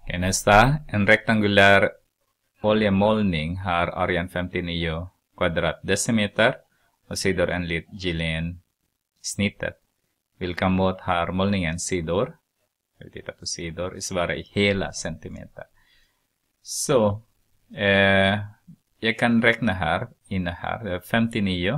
Nästa, en rektangulär oljemålning har arean 59 kvadratdecimeter och sidor enligt Gillen-snittet. Vilka mått har målningen sidor? Vi tittar på sidor, svara i hela centimeter. Så, jag kan räkna här, inne här, 59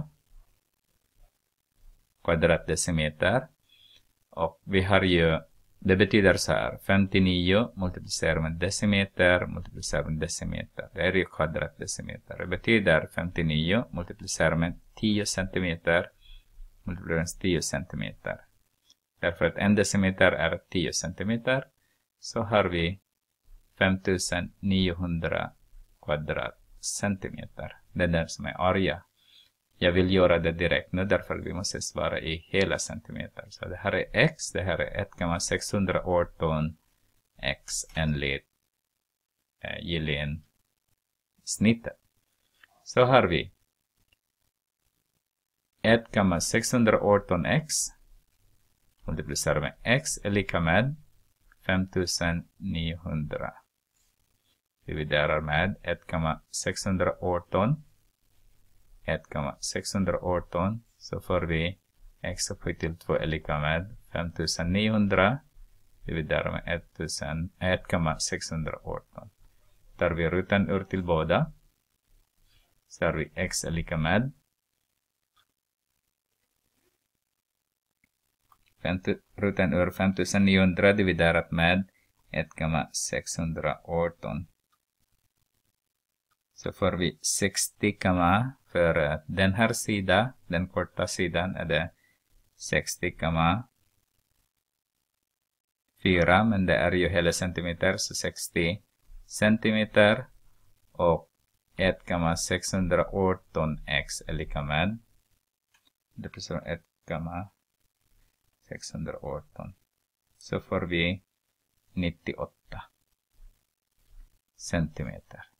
kvadratdecimeter. Och vi har ju, det betyder så här, 59 multiplicerar med decimeter, multiplicerar med decimeter. Det är ju kvadratdecimeter. Det betyder 59 multiplicerar med 10 centimeter, multiplicerar med 10 centimeter. Därför att en decimeter är 10 centimeter. Så har vi 5900 kvadratcentimeter. Det är den som är area. Jag vill göra det direkt nu därför vi måste svara i hela centimeter. Så det här är x, det här är 1,618 x enligt Gillen-snittet. Så har vi 1,618 x multiplicerar med x är lika med 5900. Dividerar med 1,618. 1,618 så får vi x upphöjt till 2 är lika med 5900 dividerar med 1,618. Tar vi rutan ur till båda så har vi x är lika med rutan ur 5900 dividerat med 1,618. Så får vi 60, för den här sidan, den korta sidan är det 60,4, men det är ju hela centimeter, så 60 centimeter och 1,618 x är lika med 1,618. Så får vi 98 centimeter.